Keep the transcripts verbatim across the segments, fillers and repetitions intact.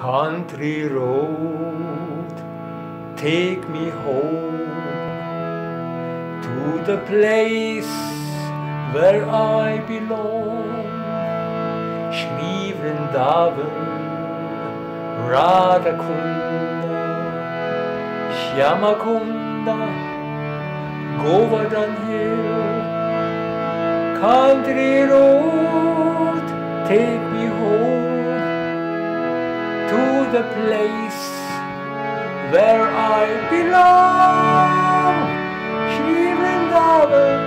Country road, take me home to the place where I belong. Shri Vrindavan, Radha Kunda, Shyama Kunda, Govardhan hill. Country road, take me home to the place where I belong. Shri Vrindavan,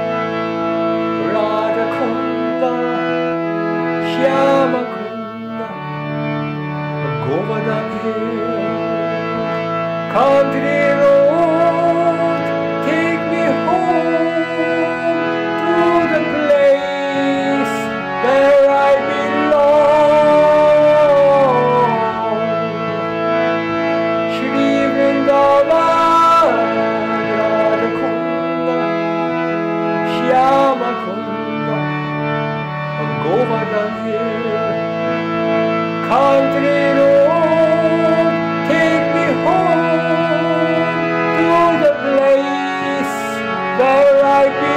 Radha Kunda, Shyama Kunda, Govardhan hill. Country road, take me home to the place where I belong. Shri Vrindavan, Radha Kunda, Shyama Kunda, Govardhan hill. Country road, take me home to the place where I belong.